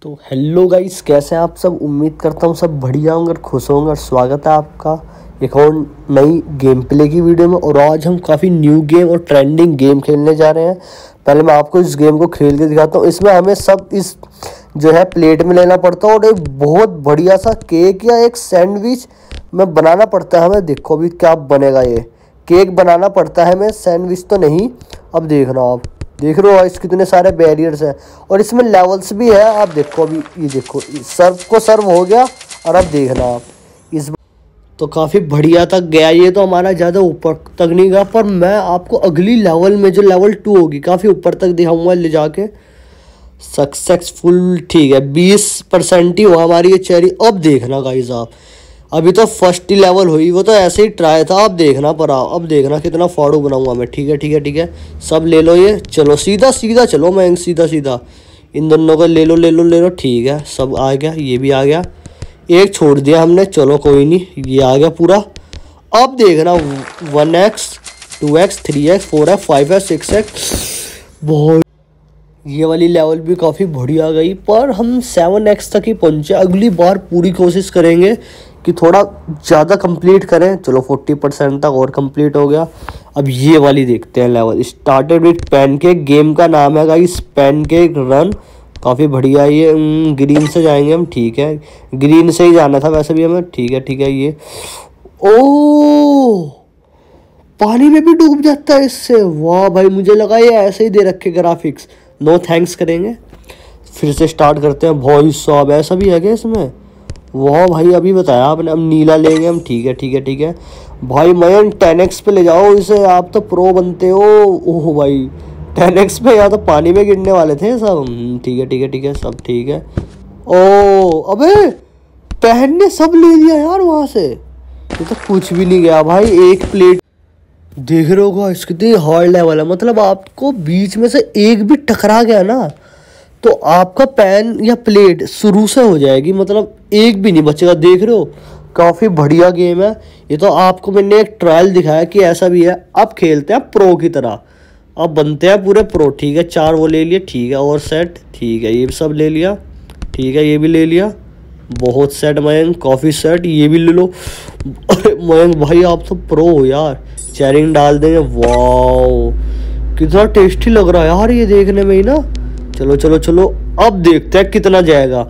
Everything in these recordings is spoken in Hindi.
तो हेलो गाइस, कैसे हैं आप सब। उम्मीद करता हूँ सब बढ़िया होंगे और खुश होंगे। और स्वागत है आपका एक और नई गेम प्ले की वीडियो में। और आज हम काफ़ी न्यू गेम और ट्रेंडिंग गेम खेलने जा रहे हैं। पहले मैं आपको इस गेम को खेल के दिखाता हूँ। इसमें हमें सब इस जो है प्लेट में लेना पड़ता है और एक बहुत बढ़िया सा केक या एक सैंडविच में बनाना पड़ता है हमें। देखो अभी क्या बनेगा। ये केक बनाना पड़ता है हमें, सैंडविच तो नहीं। अब देखना, आप देख रहे हो इस कितने सारे बैरियर्स हैं और इसमें लेवल्स भी है। आप देखो अभी, ये देखो सर्व को सर्व हो गया। और अब देखना आप इस तो काफ़ी बढ़िया तक गया। ये तो हमारा ज़्यादा ऊपर तक नहीं गया, पर मैं आपको अगली लेवल में जो लेवल 2 होगी काफ़ी ऊपर तक दिखाऊंगा ले जाके। सक्सेसफुल, ठीक है, 20% ही हुआ हमारी ये चेरी। अब देखना गाइस आप, अभी तो फर्स्ट ही लेवल हुई, वो तो ऐसे ही ट्राई था। अब देखना पर अब देखना कितना फाड़ू बनाऊंगा मैं। ठीक है ठीक है ठीक है, सब ले लो ये। चलो सीधा सीधा चलो, मैं सीधा सीधा इन दोनों को ले लो ले लो ले लो। ठीक है, सब आ गया, ये भी आ गया। एक छोड़ दिया हमने, चलो कोई नहीं, ये आ गया पूरा। अब देखना 1x 2x 3x 4x 5x 6x। बहुत ये वाली लेवल भी काफ़ी बढ़िया गई, पर हम 7x तक ही पहुँचे। अगली बार पूरी कोशिश करेंगे कि थोड़ा ज़्यादा कंप्लीट करें। चलो 40% तक और कंप्लीट हो गया। अब ये वाली देखते हैं level. Started with pancake, game का नाम है गाइस पैनकेक रन। काफ़ी बढ़िया ये। ग्रीन से जाएंगे हम, ठीक है, ग्रीन से ही जाना था वैसे भी हमें। ठीक है ठीक है। ये ओ पानी में भी डूब जाता है इससे। वाह भाई, मुझे लगा ये ऐसे ही दे रखे ग्राफिक्स। नो थैंक्स करेंगे, फिर से स्टार्ट करते हैं। भाई साहब ऐसा भी है क्या इसमें। वाह भाई, अभी बताया आपने। अब नीला लेंगे हम, ठीक है ठीक है ठीक है। भाई मैं 10x पे ले जाओ इसे, आप तो प्रो बनते हो। ओह भाई 10x पे, या तो पानी में गिरने वाले थे सब। ठीक है ठीक है ठीक है, सब ठीक है। ओ अबे पहन ने सब ले लिया यार वहाँ से। ये तो कुछ भी नहीं गया भाई। एक प्लेट देख रहे हो गाइस कितनी हार्ड लेवल है। मतलब आपको बीच में से एक भी टकरा गया ना तो आपका पैन या प्लेट शुरू से हो जाएगी, मतलब एक भी नहीं बचेगा। देख रहे हो काफ़ी बढ़िया गेम है ये। तो आपको मैंने एक ट्रायल दिखाया कि ऐसा भी है। अब खेलते हैं प्रो की तरह, अब बनते हैं पूरे प्रो। ठीक है, 4 वो ले लिए, ठीक है, और सेट, ठीक है, ये सब ले लिया, ठीक है, ये भी ले लिया। बहुत सेट मयंक, काफ़ी सेट, ये भी ले लो। अरे मयंक भाई आप तो प्रो हो यार। चेरिंग डाल देंगे। वाह कितना टेस्टी लग रहा है यार ये देखने में ही ना। चलो चलो चलो, अब देखते हैं कितना जाएगा।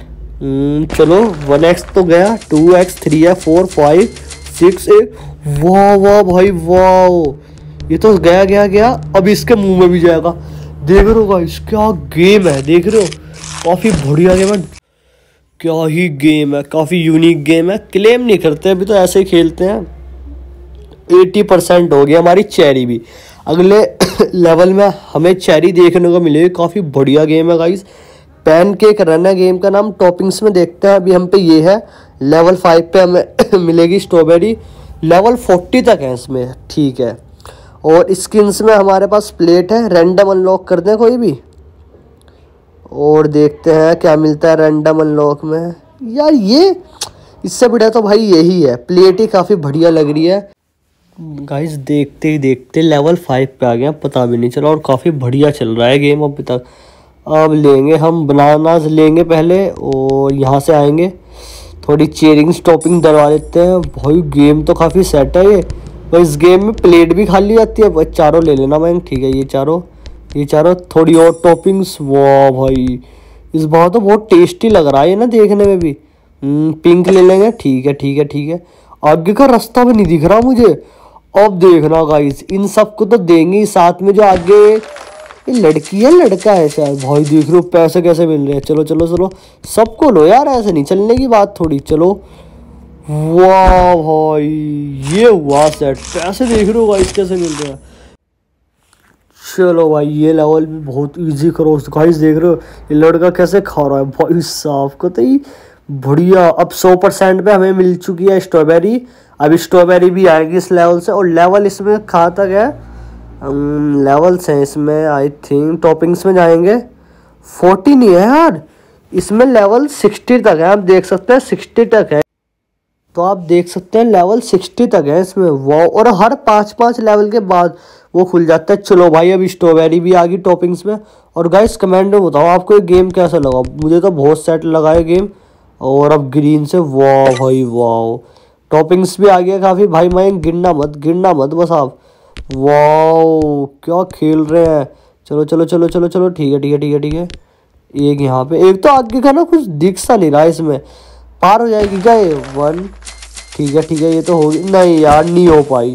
चलो 1x तो गया, 2x 3x 4 5 6 8। वाह वाह भाई वाह, ये तो गया गया गया। अब इसके मुंह में भी जाएगा। देख रहे हो गाइस क्या गेम है, देख रहे हो काफ़ी बढ़िया गेम है। क्या ही गेम है, काफ़ी यूनिक गेम है। क्लेम नहीं करते अभी तो, ऐसे ही खेलते हैं। 80% हो गई हमारी चेरी भी। अगले लेवल में हमें चेरी देखने को मिलेगी। काफ़ी बढ़िया गेम है गाइस। पैनकेक रन है गेम का नाम। टॉपिंग्स में देखते हैं, अभी हम पे ये है लेवल 5 पे हमें मिलेगी स्ट्रॉबेरी। लेवल 40 तक है इसमें, ठीक है। और स्किन्स में हमारे पास प्लेट है। रैंडम अनलॉक करते हैं कोई भी और देखते हैं क्या मिलता है रैंडम अनलॉक में। यार ये इससे बढ़िया तो भाई यही है। प्लेट ही काफ़ी बढ़िया लग रही है गाइस। देखते ही देखते लेवल 5 पे आ गया, पता भी नहीं चला और काफ़ी बढ़िया चल रहा है गेम अभी तक। अब लेंगे हम बनानास लेंगे पहले और यहाँ से आएंगे थोड़ी चेरिंग टॉपिंग डलवा लेते हैं। भाई गेम तो काफ़ी सेट है ये। तो इस गेम में प्लेट भी खाली जाती है। चारों ले लेना मैं, ठीक है, ये चारों थोड़ी और टॉपिंग्स। वाह भाई इस बार तो बहुत टेस्टी लग रहा है ये ना देखने में भी। पिंक ले लेंगे, ठीक है ठीक है ठीक है। आगे का रास्ता भी नहीं दिख रहा मुझे। अब देखना गाइस, इन सबको तो देंगे ही साथ में। जो आगे ये लड़की है लड़का है शायद। भाई देख रहे हो पैसे कैसे मिल रहे हैं। चलो चलो चलो सबको लो यार, ऐसे नहीं चलने की बात थोड़ी। चलो वाह भाई ये हुआ सेट। पैसे देख रहे हो गाइस कैसे मिल रहे हैं। चलो भाई ये लेवल भी बहुत इजी करो गाइस। देख रहे हो ये लड़का कैसे खा रहा है भाई साहब को तो ही बढ़िया। अब 100% पे हमें मिल चुकी है स्ट्रॉबेरी। अभी स्ट्रॉबेरी भी आएगी इस लेवल से। और लेवल इसमें कहाँ तक है, लेवल्स हैं इसमें आई थिंक। टॉपिंग्स में जाएंगे 40 नहीं है यार, इसमें लेवल 60 तक है। आप देख सकते हैं 60 तक है। तो आप देख सकते हैं लेवल 60 तक है इसमें। वाह, और हर 5-5 लेवल के बाद वो खुल जाता है। चलो भाई अब स्ट्रॉबेरी भी आ गई टॉपिंग्स में। और गाइस कमेंट में बताओ आपको ये गेम कैसा लगा, मुझे तो बहुत सेट लगा है गेम। और अब ग्रीन से वाह भाई वाह, टॉपिंग्स भी आ गया काफ़ी भाई। मैं गिनना मत बस आप। वाह क्या खेल रहे हैं। चलो चलो चलो चलो चलो, ठीक है ठीक है ठीक है ठीक है। एक यहाँ पे, एक तो आगे का ना कुछ दिख सा नहीं रहा इसमें। पार हो जाएगी क्या ये? 1, ठीक है ये तो होगी। नहीं यार नहीं हो पाई।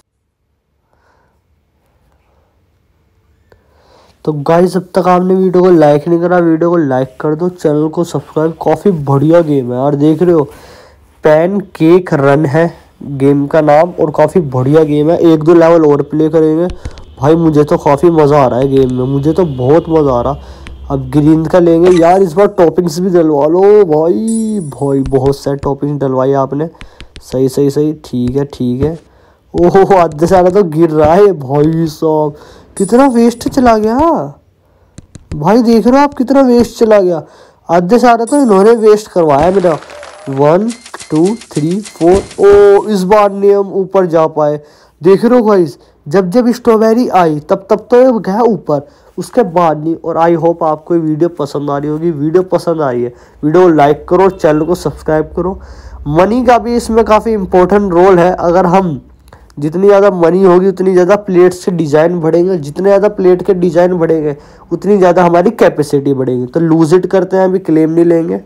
तो गाइस अब तक आपने वीडियो को लाइक नहीं करा, वीडियो को लाइक कर दो, चैनल को सब्सक्राइब। काफ़ी बढ़िया गेम है यार, देख रहे हो पैन केक रन है गेम का नाम, और काफ़ी बढ़िया गेम है। 1-2 लेवल और प्ले करेंगे भाई, मुझे तो काफ़ी मज़ा आ रहा है गेम में, मुझे तो बहुत मज़ा आ रहा। अब ग्रीन का लेंगे यार, इस बार टॉपिंग्स भी डलवा लो भाई। भाई बहुत सारे टॉपिंग्स डलवाई आपने, सही सही सही, ठीक है। ओहो आधे सारा तो गिर रहा है भाई साहब, कितना वेस्ट चला गया भाई। देख रहे हो आप कितना वेस्ट चला गया, आधे सारा तो इन्होंने वेस्ट करवाया मेरा। 1 2 3 4, ओ इस बार नहीं हम ऊपर जा पाए। देख रहे हो गाइस, जब जब स्ट्रॉबेरी आई तब तब तो ये गया ऊपर, उसके बाद नहीं। और आई होप आपको ये वीडियो पसंद आ रही होगी। वीडियो पसंद आ रही है, वीडियो को लाइक करो, चैनल को सब्सक्राइब करो। मनी का भी इसमें काफ़ी इंपॉर्टेंट रोल है। अगर हम जितनी ज़्यादा मनी होगी उतनी ज़्यादा प्लेट्स के डिज़ाइन बढ़ेंगे, जितने ज़्यादा प्लेट के डिज़ाइन बढ़ेंगे उतनी ज़्यादा हमारी कैपेसिटी बढ़ेगी। तो लूज इट करते हैं, अभी क्लेम नहीं लेंगे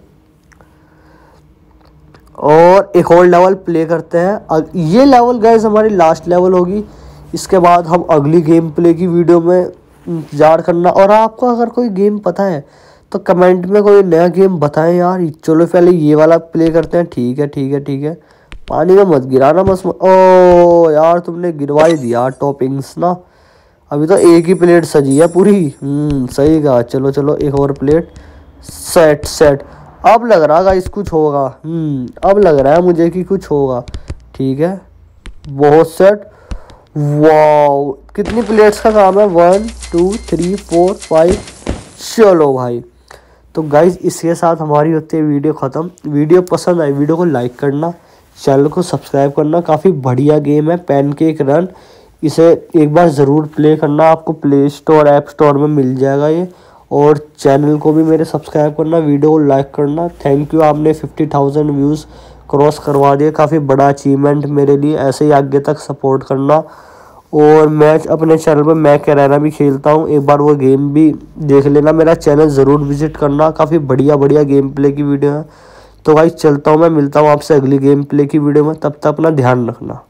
और एक और लेवल प्ले करते हैं। ये लेवल गाइस हमारी लास्ट लेवल होगी, इसके बाद हम अगली गेम प्ले की वीडियो में इंतजार करना। और आपको अगर कोई गेम पता है तो कमेंट में कोई नया गेम बताएं यार। चलो पहले ये वाला प्ले करते हैं, ठीक है ठीक है ठीक है। पानी में मत गिराना बस। ओ यार तुमने गिरवा ही दिया टॉपिंग्स ना, अभी तो एक ही प्लेट सजी है पूरी। सही कहा। चलो चलो एक और प्लेट, सेट। अब लग रहा गाइस कुछ होगा। अब लग रहा है मुझे कि कुछ होगा। ठीक है बहुत सेट। वाओ कितनी प्लेट्स का काम है, 1 2 3 4 5। चलो भाई, तो गाइस इसके साथ हमारी होती है वीडियो ख़त्म। वीडियो पसंद आई वीडियो को लाइक करना, चैनल को सब्सक्राइब करना। काफ़ी बढ़िया गेम है पैनकेक रन, इसे एक बार ज़रूर प्ले करना, आपको प्ले स्टोर ऐप स्टोर में मिल जाएगा ये। और चैनल को भी मेरे सब्सक्राइब करना, वीडियो को लाइक करना। थैंक यू, आपने 50,000 व्यूज़ क्रॉस करवा दिए, काफ़ी बड़ा अचीवमेंट मेरे लिए। ऐसे ही आगे तक सपोर्ट करना। और मैच अपने चैनल पर मैं कैरेना भी खेलता हूँ, एक बार वो गेम भी देख लेना, मेरा चैनल ज़रूर विजिट करना। काफ़ी बढ़िया बढ़िया गेम प्ले की वीडियो है। तो भाई चलता हूँ मैं, मिलता हूँ आपसे अगली गेम प्ले की वीडियो में, तब तक अपना ध्यान रखना।